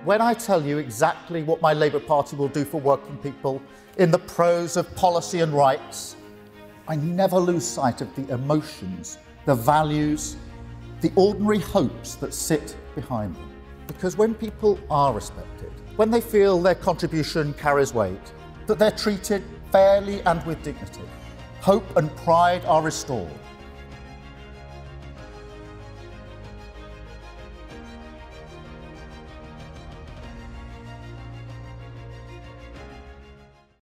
when I tell you exactly what my Labour Party will do for working people in the prose of policy and rights, I never lose sight of the emotions, the values, the ordinary hopes that sit behind them. Because when people are respected, when they feel their contribution carries weight, that they're treated fairly and with dignity, hope and pride are restored,